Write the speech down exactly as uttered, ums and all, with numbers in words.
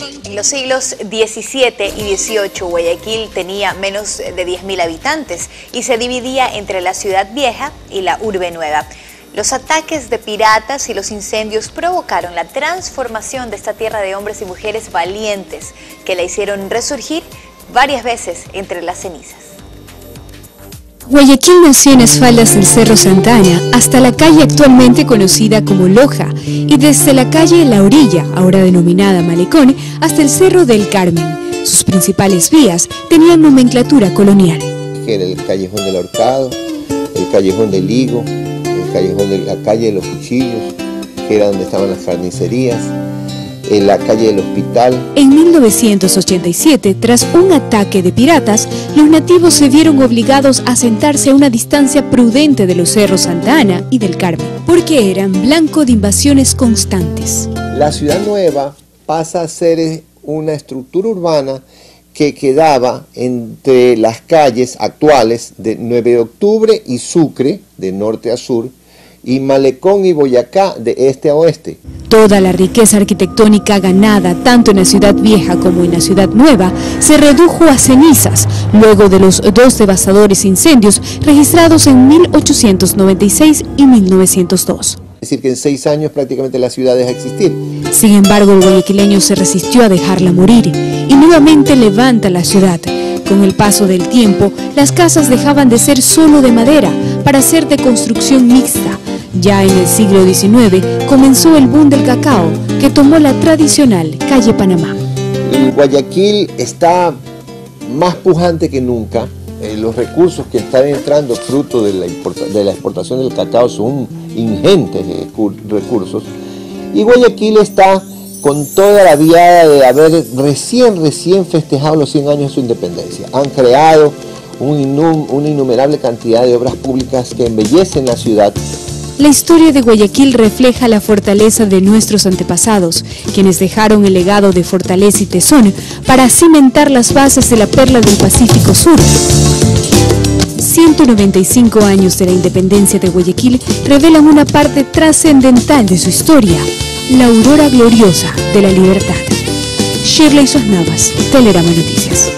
En los siglos diecisiete y dieciocho, Guayaquil tenía menos de diez mil habitantes y se dividía entre la ciudad vieja y la urbe nueva. Los ataques de piratas y los incendios provocaron la transformación de esta tierra de hombres y mujeres valientes que la hicieron resurgir varias veces entre las cenizas. Guayaquil nació en las faldas del Cerro Santa Ana hasta la calle actualmente conocida como Loja y desde la calle La Orilla, ahora denominada Malecón, hasta el Cerro del Carmen. Sus principales vías tenían nomenclatura colonial. Era el Callejón del Ahorcado, el Callejón del Higo, el Callejón de la calle de los Cuchillos, que era donde estaban las carnicerías, en la calle del Hospital. En mil novecientos ochenta y siete, tras un ataque de piratas, los nativos se vieron obligados a sentarse a una distancia prudente de los cerros Santa Ana y del Carmen, porque eran blanco de invasiones constantes. La ciudad nueva pasa a ser una estructura urbana que quedaba entre las calles actuales de nueve de octubre y Sucre, de norte a sur, y Malecón y Boyacá, de este a oeste. Toda la riqueza arquitectónica ganada tanto en la ciudad vieja como en la ciudad nueva se redujo a cenizas luego de los dos devastadores incendios registrados en mil ochocientos noventa y seis y mil novecientos dos. Es decir, que en seis años prácticamente la ciudad deja de existir. Sin embargo, el guayaquileño se resistió a dejarla morir y nuevamente levanta la ciudad. Con el paso del tiempo, las casas dejaban de ser solo de madera para ser de construcción mixta. Ya en el siglo diecinueve comenzó el boom del cacao, que tomó la tradicional calle Panamá. El Guayaquil está más pujante que nunca. Eh, los recursos que están entrando fruto de la, de la exportación del cacao son ingentes eh, recursos. Y Guayaquil está con toda la viada de haber recién, recién festejado los cien años de su independencia. Han creado un innum, una innumerable cantidad de obras públicas que embellecen la ciudad. La historia de Guayaquil refleja la fortaleza de nuestros antepasados, quienes dejaron el legado de fortaleza y tesón para cimentar las bases de la perla del Pacífico Sur. ciento noventa y cinco años de la independencia de Guayaquil revelan una parte trascendental de su historia, la aurora gloriosa de la libertad. Shirley Suaznavas, Telerama Noticias.